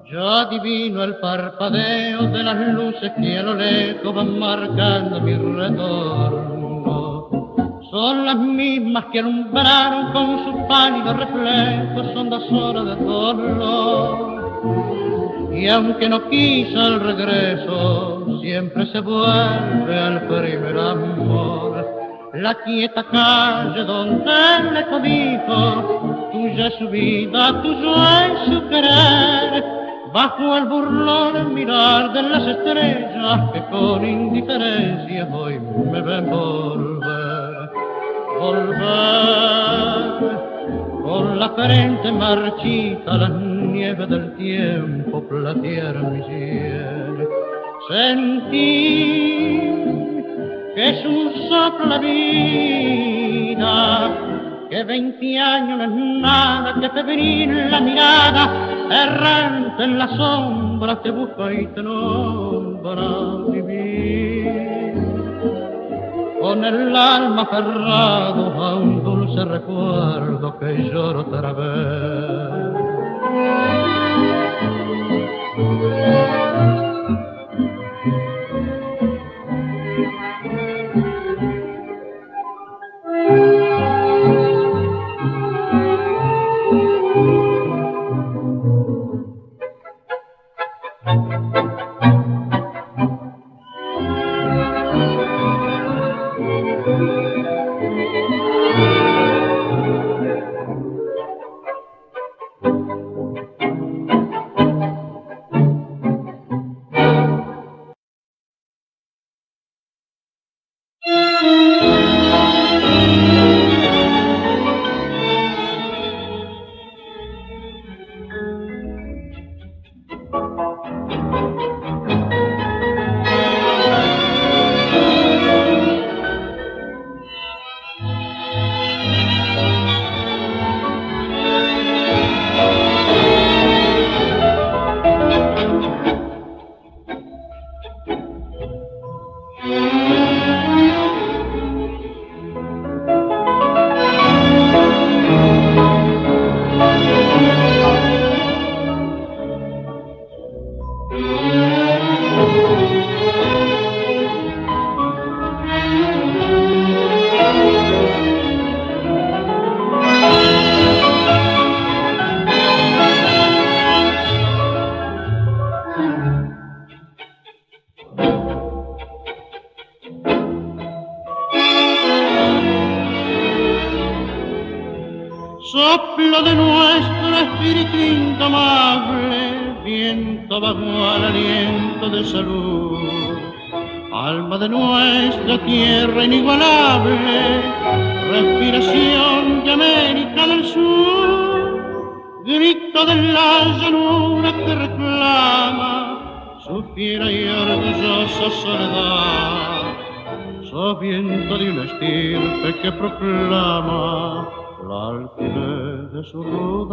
Yo adivino el parpadeo de las luces que a lo lejos van marcando mi retorno. Son las mismas que alumbraron con su pálido reflejo hondas horas de dolor. Y aunque no quiso el regreso, siempre se vuelve al primer amor. La quieta calle donde él le codijo, tuya es su vida, tuyo es su querer. Bajo el burlón mirar de las estrellas que con indiferencia hoy me ven volver. Con la frente marchita las nieves del tiempo platearon mi piel. Sentí que es un soplo la vida, que 20 años no es nada, que febril la mirada, errante en la sombra te busca y te nombra vivir. Con el alma aferrado a un dulce recuerdo que lloro otra vez. Soplo de nuestro espíritu indomable, viento bajo al aliento de salud. Alma de nuestra tierra inigualable, respiración de América del Sur. Grito de la llanura que reclama su fiera y orgullosa soledad. Sos viento de una estirpe que proclama la altivez de su ruda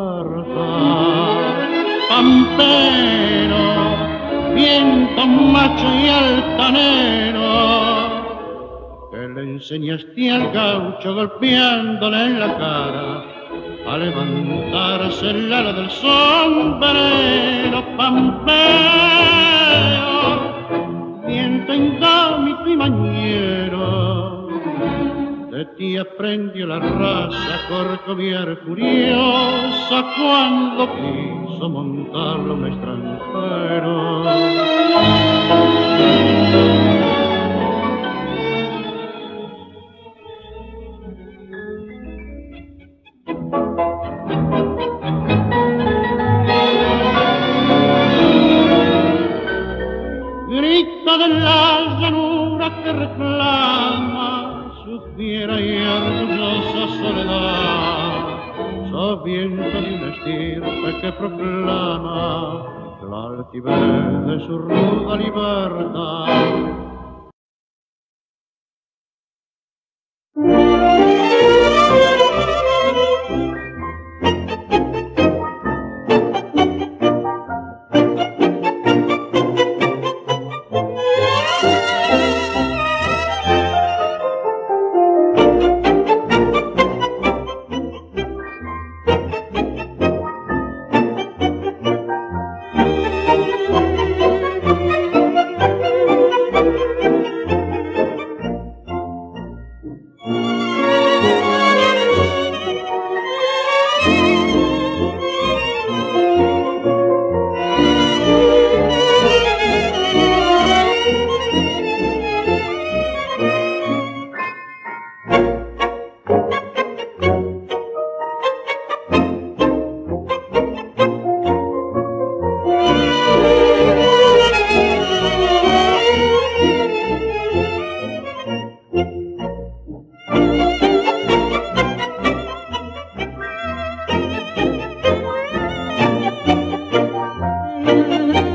libertad. Pampero, viento macho y altanero, que le enseñaste al gaucho golpeándole en la cara a levantarse el ala del sombrero. Pampero, viento indómito y mañero, de ti aprendió la raza a corcoviar furiosa cuando quiso montarlo un extranjero. Grito de la llanura que reclama su fiera y orgullosa soledad. Sos viento de una estirpe que proclama la altivez de su ruda libertad.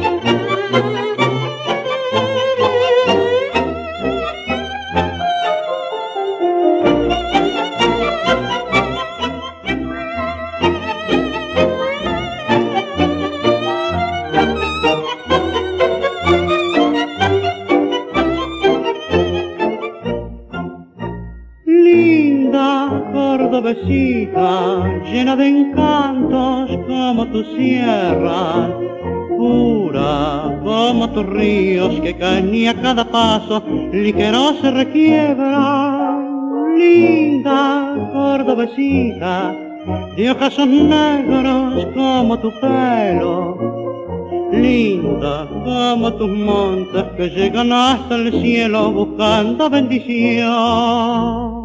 Llena de encantos como tus sierras, pura como tus ríos que caen y a cada paso ligero se requiebran. Linda cordobesita, de ojos negros como tu pelo, linda como tus montes que llegan hasta el cielo buscando bendición.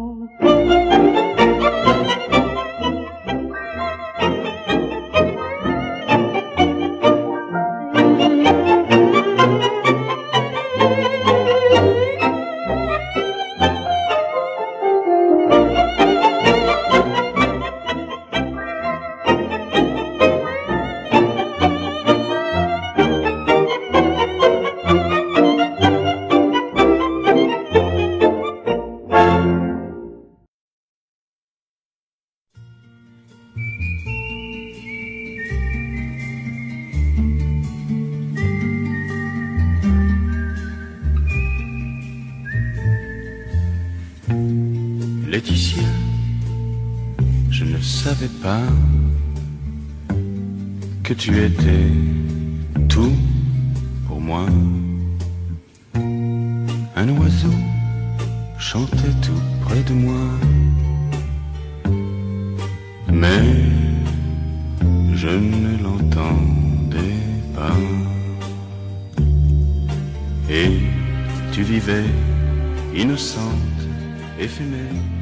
Laetitia, je ne savais pas que tu étais tout pour moi. Un oiseau chantait tout près de moi, mais je ne l'entendais pas. Et tu vivais innocente, éphémère,